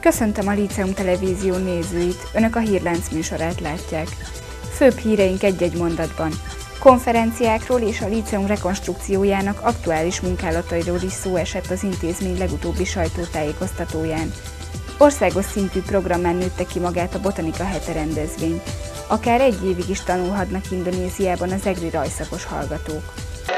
Köszöntöm a Líceum Televízió nézőit, Önök a Hírlánc műsorát látják. Főbb híreink egy-egy mondatban. Konferenciákról és a Líceum rekonstrukciójának aktuális munkálatairól is szó esett az intézmény legutóbbi sajtótájékoztatóján. Országos szintű programán nőtte ki magát a Botanika Hete rendezvény. Akár egy évig is tanulhatnak Indonéziában az egri rajszakos hallgatók.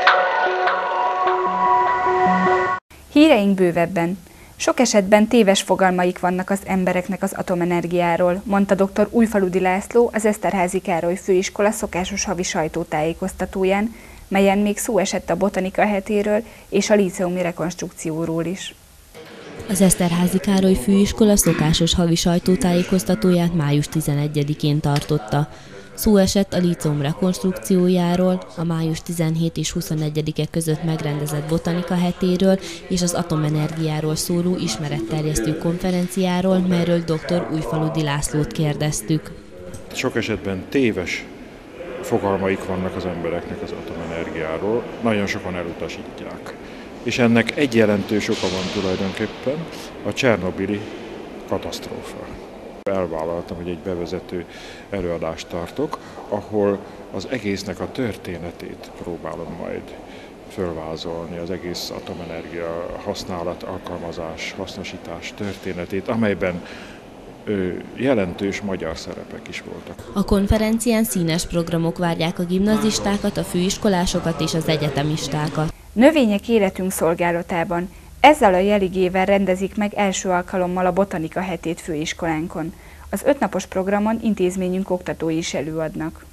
Híreink bővebben. Sok esetben téves fogalmaik vannak az embereknek az atomenergiáról, mondta dr. Újfaludi László, az Eszterházy Károly Főiskola szokásos havi sajtótájékoztatóján, melyen még szó esett a Botanika Hetéről és a líceumi rekonstrukcióról is. Az Eszterházy Károly Főiskola szokásos havi sajtótájékoztatóját május 11-én tartotta. Szó esett a líceum rekonstrukciójáról, a május 17 és 21-e között megrendezett Botanika Hetéről és az atomenergiáról szóló ismeretterjesztő konferenciáról, melyről dr. Újfaludi Lászlót kérdeztük. Sok esetben téves fogalmaik vannak az embereknek az atomenergiáról, nagyon sokan elutasítják. És ennek egy jelentős oka van tulajdonképpen, a csernobili katasztrófa. Elvállaltam, hogy egy bevezető előadást tartok, ahol az egésznek a történetét próbálom majd fölvázolni, az egész atomenergia használat, alkalmazás, hasznosítás történetét, amelyben jelentős magyar szerepek is voltak. A konferencián színes programok várják a gimnazistákat, a főiskolásokat és az egyetemistákat. Növények életünk szolgálatában. Ezzel a jeligével rendezik meg első alkalommal a Botanika Hetét főiskolánkon. Az 5 napos programon intézményünk oktatói is előadnak.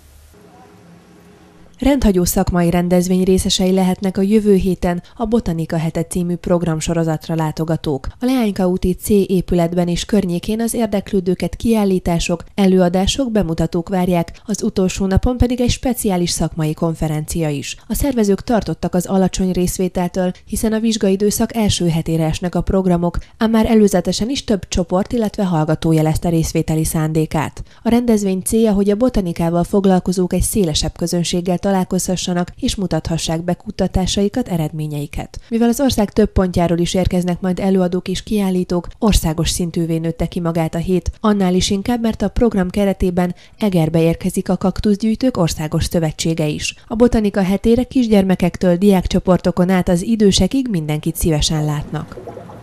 Rendhagyó szakmai rendezvény részesei lehetnek a jövő héten a Botanika Hete című programsorozatra látogatók. A Leányka úti C épületben és környékén az érdeklődőket kiállítások, előadások, bemutatók várják, az utolsó napon pedig egy speciális szakmai konferencia is. A szervezők tartottak az alacsony részvételtől, hiszen a vizsgaidőszak első hetére esnek a programok, ám már előzetesen is több csoport, illetve hallgató jelezte részvételi szándékát. A rendezvény célja, hogy a botanikával foglalkozók egy szélesebb közönséggel találkozhassanak és mutathassák be kutatásaikat, eredményeiket. Mivel az ország több pontjáról is érkeznek majd előadók és kiállítók, országos szintűvé nőtte ki magát a hét, annál is inkább, mert a program keretében Egerbe érkezik a Kaktuszgyűjtők Országos Szövetsége is. A Botanika Hetére kisgyermekektől diákcsoportokon át az idősekig mindenkit szívesen látnak.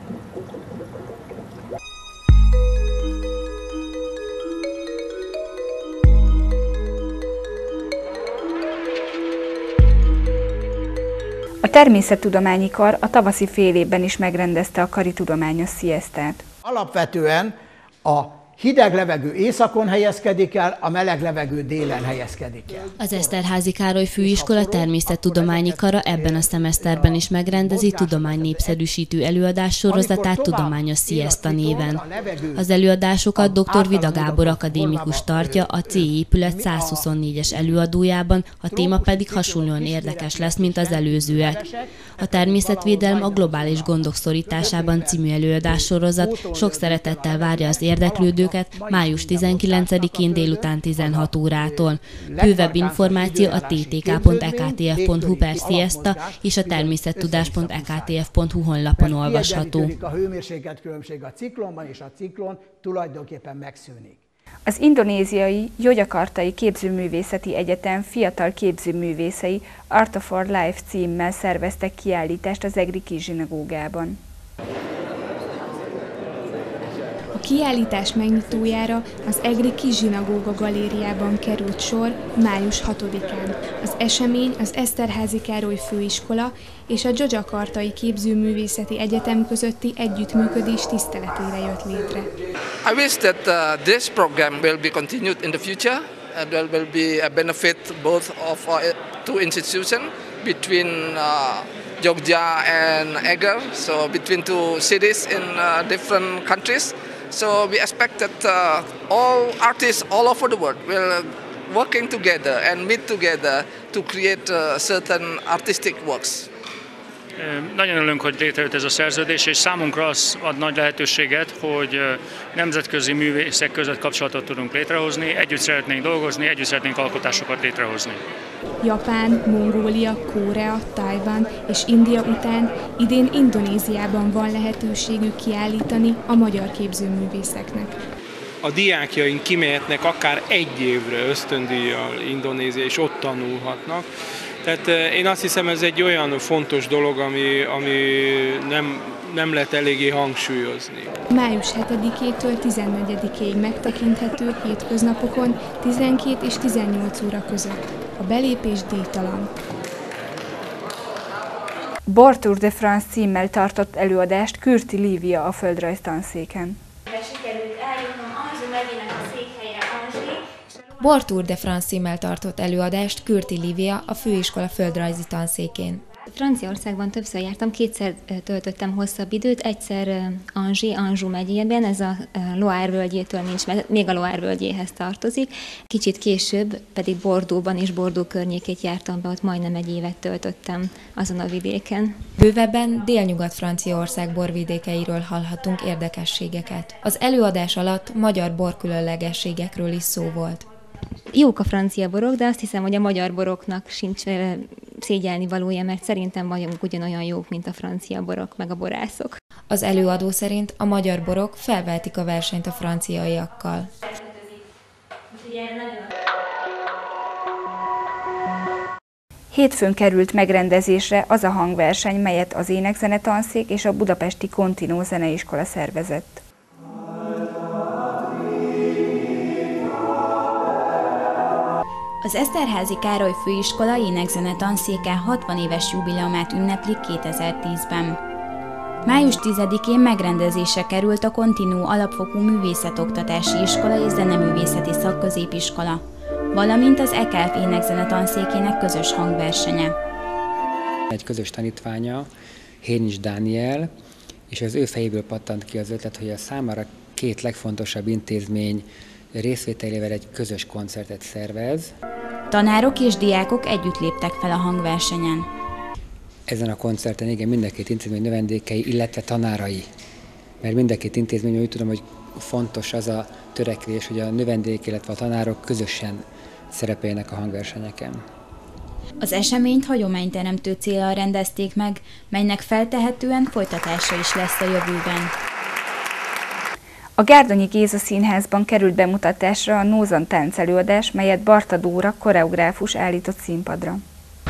A Természettudományi Kar a tavaszi félévben is megrendezte a kari tudományos sziasztát. Alapvetően a hideg levegő északon helyezkedik el, a meleg levegő délen helyezkedik el. Az Eszterházy Károly Főiskola Természettudományi Kara ebben a szemeszterben is megrendezi tudománynépszerűsítő előadássorozatát Tudományos Sziaszta néven. Az előadásokat dr. Vida Gábor akadémikus tartja a C épület 124-es előadójában, a téma pedig hasonlóan érdekes lesz, mint az előzőek. A természetvédelem a globális gondok szorításában című előadássorozat sok szeretettel várja az érdeklődőket május 19-én délután 16 órától. Bővebb információ a ttk.ektf.hu/sziaszta és a természettudás.ektf.hu honlapon olvasható. A hőmérsékletkülönbség a ciklonban, és a ciklon tulajdonképpen megszűnik. Az indonéziai Jogyakartai Képzőművészeti Egyetem fiatal képzőművészei Art of Our Life címmel szerveztek kiállítást az egri kis-zsinagógában. A kiállítás megnyitójára az egri kis-zsinagóga galériában került sor május 6-án. Az esemény az Eszterházy Károly Főiskola és a Jogyakartai Képzőművészeti Egyetem közötti együttműködés tiszteletére jött létre. I wish that this program will be continued in the future. There will be a benefit both of our two institutions between Jogja and Eger, so between two cities in different countries. So we expect that all artists all over the world will working together and meet together to create certain artistic works. Nagyon örülünk, hogy létrejött ez a szerződés, és számunkra az ad nagy lehetőséget, hogy nemzetközi művészek között kapcsolatot tudunk létrehozni, együtt szeretnénk dolgozni, együtt szeretnénk alkotásokat létrehozni. Japán, Mongólia, Korea, Tajvan és India után idén Indonéziában van lehetőségük kiállítani a magyar képzőművészeknek. A diákjaink kimehetnek akár egy évre ösztöndíjjal Indonézia, és ott tanulhatnak. Tehát én azt hiszem, ez egy olyan fontos dolog, ami nem lehet eléggé hangsúlyozni. Május 7-től 14-ig megtekinthető hétköznapokon 12 és 18 óra között. A belépés díjtalan. Bor Tour de France címmel tartott előadást Kürti Lívia a földrajztanszéken. Bor Tour de France címmel tartott előadást Kürti Lívia a főiskola földrajzi tanszékén. Franciaországban többször jártam, kétszer töltöttem hosszabb időt, egyszer Anjou megyében, ez a Loire völgyétől nincs, mert még a Loire völgyéhez tartozik. Kicsit később pedig Bordeauxban és Bordeaux környékét jártam be, ott majdnem egy évet töltöttem azon a vidéken. Bővebben Délnyugat-Franciaország borvidékeiről hallhatunk érdekességeket. Az előadás alatt magyar borkülönlegességekről is szó volt. Jók a francia borok, de azt hiszem, hogy a magyar boroknak sincs szégyelni valója, mert szerintem vagyunk ugyanolyan jók, mint a francia borok, meg a borászok. Az előadó szerint a magyar borok felvehetik a versenyt a franciaiakkal. Hétfőn került megrendezésre az a hangverseny, melyet az Énekzenetanszék és a budapesti Continuo Zeneiskola szervezett. Az Eszterházy Károly Főiskola énekzenetanszéke 60 éves jubileumát ünneplik 2010-ben. Május 10-én megrendezésre került a Continuo Alapfokú Művészetoktatási Iskola és Zeneművészeti Szakközépiskola, valamint az EKF énekzenetanszékének közös hangversenye. Egy közös tanítványa, Hénics Dániel, és az ő fejéből pattant ki az ötlet, hogy a számára két legfontosabb intézmény részvételével egy közös koncertet szervez. Tanárok és diákok együtt léptek fel a hangversenyen. Ezen a koncerten igen, mind a két intézmény növendékei, illetve tanárai. Mert mind a két intézmény, úgy tudom, hogy fontos az a törekvés, hogy a növendék, illetve a tanárok közösen szerepeljenek a hangversenyeken. Az eseményt hagyományteremtő céllal rendezték meg, melynek feltehetően folytatása is lesz a jövőben. A Gárdonyi Géza Színházban került bemutatásra a Nózan táncelőadás, melyet Barta Dóra koreográfus állított színpadra.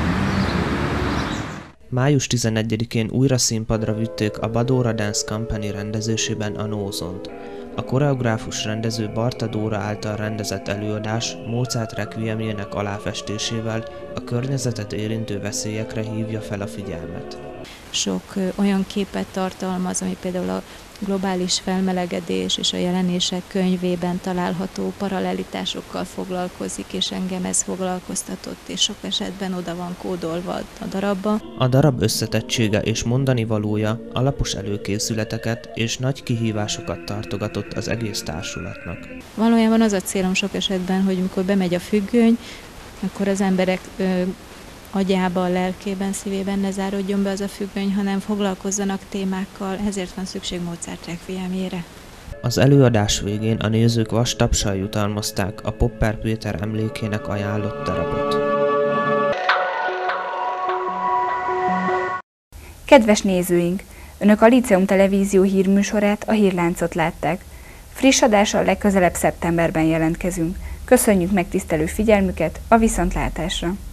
Május 11-én újra színpadra vitték a Badóra Dance Company rendezésében a Nózont. A koreográfus rendező Barta Dóra által rendezett előadás Mozart requiemjének aláfestésével a környezetet érintő veszélyekre hívja fel a figyelmet. Sok olyan képet tartalmaz, ami például a globális felmelegedés és a jelenések könyvében található paralelitásokkal foglalkozik, és engem ez foglalkoztatott, és sok esetben oda van kódolva a darabba. A darab összetettsége és mondani valója alapos előkészületeket és nagy kihívásokat tartogatott az egész társulatnak. Valójában az a célom sok esetben, hogy mikor bemegy a függöny, akkor az emberek agyában, lelkében, szívében ne záródjon be az a függöny, hanem foglalkozzanak témákkal, ezért van szükség Mozart requiemjére. Az előadás végén a nézők vastapssal jutalmazták a Popper Péter emlékének ajánlott darabot. Kedves nézőink! Önök a Líceum Televízió hírműsorát, a Hírláncot látták. Friss adással legközelebb szeptemberben jelentkezünk. Köszönjük megtisztelő figyelmüket, a viszontlátásra!